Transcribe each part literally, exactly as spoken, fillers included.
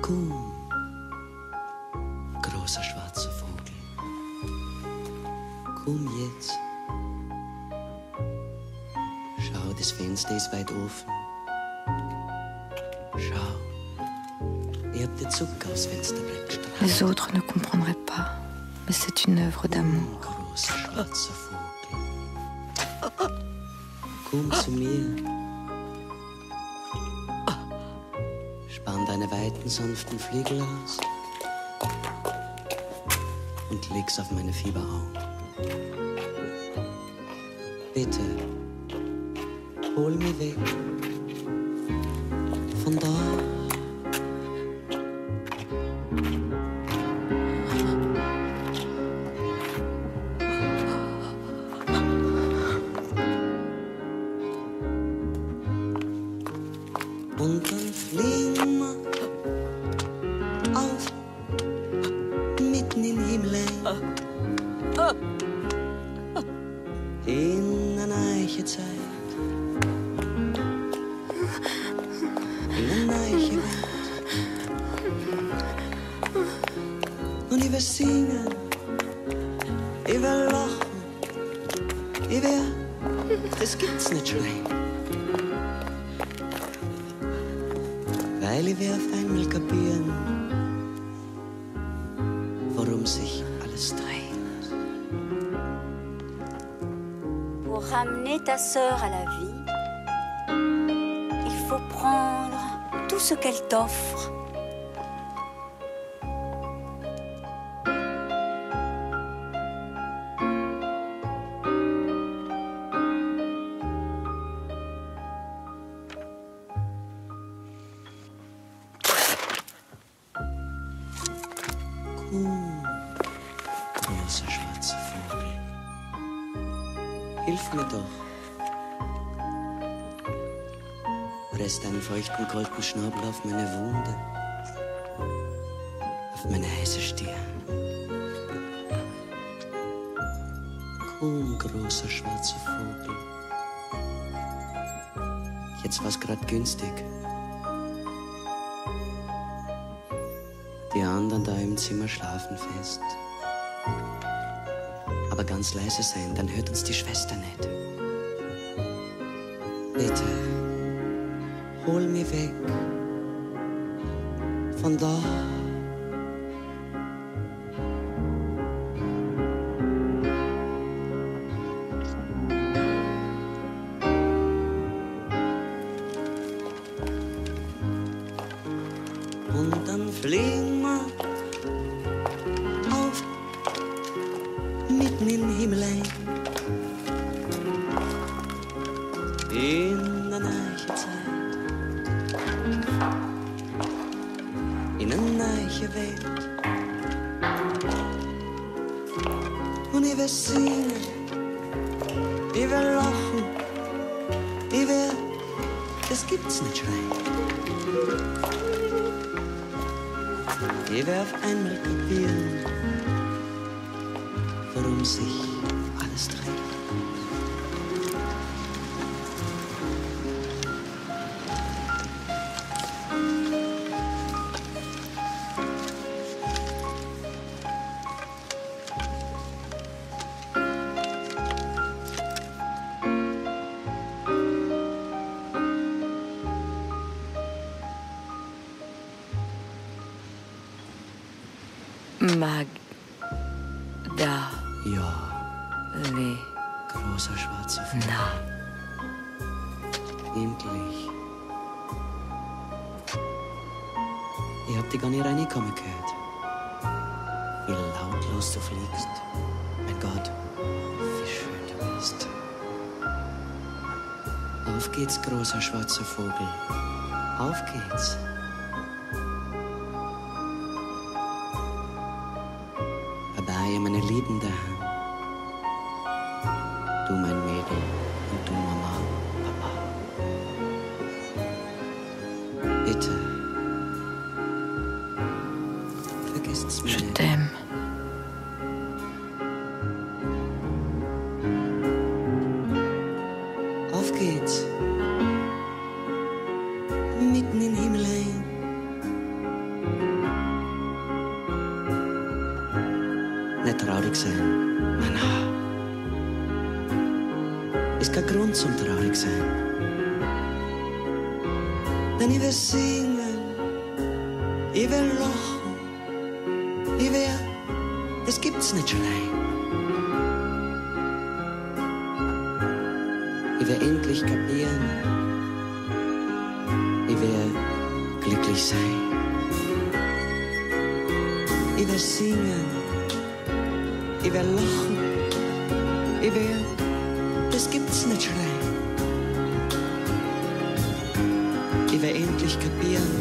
Komm, großer schwarzer Vogel, komm jetzt. Schau, das Fenster ist weit offen. Schau, ich hab dir Zucker aufs Fensterbrett gestrahlt. Les autres ne comprendraient pas, mais c'est une œuvre d'amour. Großer schwarzer Vogel, komm zu mir. Spann deine weiten, sanften Flügel aus und leg's auf meine Fieberaugen. Bitte, hol mich weg von da. Und dann fliegen wir auf, mitten im Himmel ein, in eine neue Zeit, in eine neue Welt. Und ich will singen, ich will lachen, ich will, das gibt's nicht schreien. Weil ich will auf einmal kapieren, warum sich alles dreht. Pour ramener ta sœur à la vie, il faut prendre tout ce qu'elle t'offre. Komm, großer schwarzer Vogel, hilf mir doch. Presst einen feuchten, kalten Schnabel auf meine Wunde, auf meine heiße Stirn. Komm, großer schwarzer Vogel. Jetzt war's grad günstig. Die anderen da im Zimmer schlafen fest. Aber ganz leise sein, dann hört uns die Schwester nicht. Bitte, hol mich weg von da. Und dann fliegen wir auf, mitten im Himmel ein, in eine neue Zeit, in eine neue Welt. Und ich will singen, ich will lachen, ich will, das gibt's nicht schreien. Ich will auf einmal kapieren, warum sich alles dreht. Magda. Ja, Le. großer schwarzer Vogel. Na. Endlich. Ich hab dich gar nicht reinkommen gehört. Wie lautlos du fliegst. Mein Gott, wie schön du bist. Auf geht's, großer schwarzer Vogel. Auf geht's. Bye, meine Lieben daheim. Du, mein Mädel, und du, Mama, Papa. Bitte, vergesst's mir Je nicht. t'aime. Auf geht's, mitten in den Himmel ein, ist kein Grund zum traurig sein. Denn ich will singen, ich will lachen, ich will, das gibt's nicht schreien. Ich will endlich kapieren, ich will glücklich sein. Ich will singen, ich will lachen, ich will, das gibt's nicht schreien. Ich will endlich kapieren,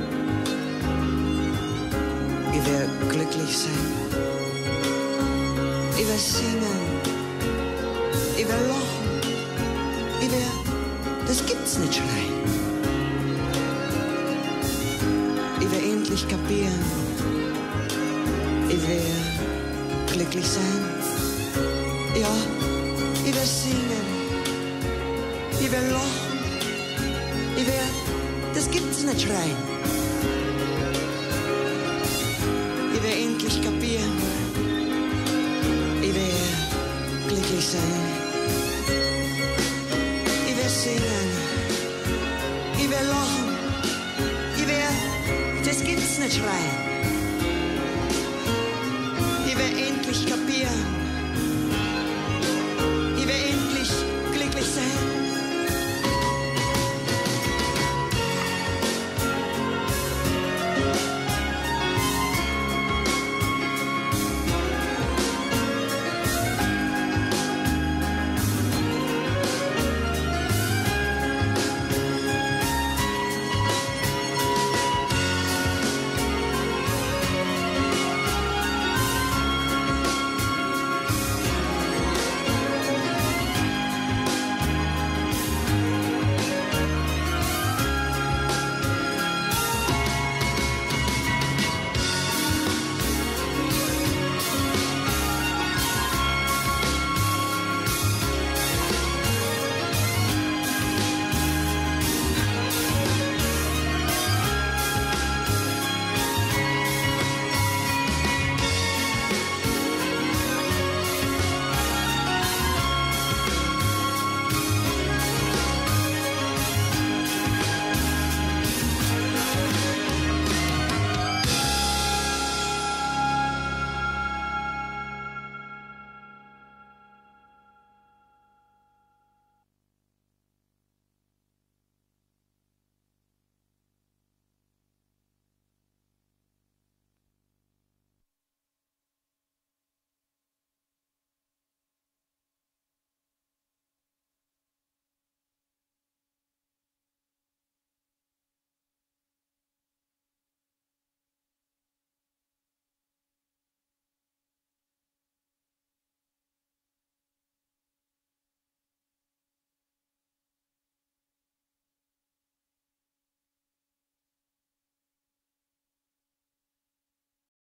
ich will glücklich sein. Ich will singen, ich will lachen, ich will, das gibt's nicht schreien. Ich will endlich kapieren, ich will glücklich sein. Ja, ich will singen, ich will lachen, ich will, das gibt's nicht schreien. Ich will endlich kapieren, ich will glücklich sein. Ich will singen, ich will lachen, ich will, das gibt's nicht schreien. Ich will endlich kapieren,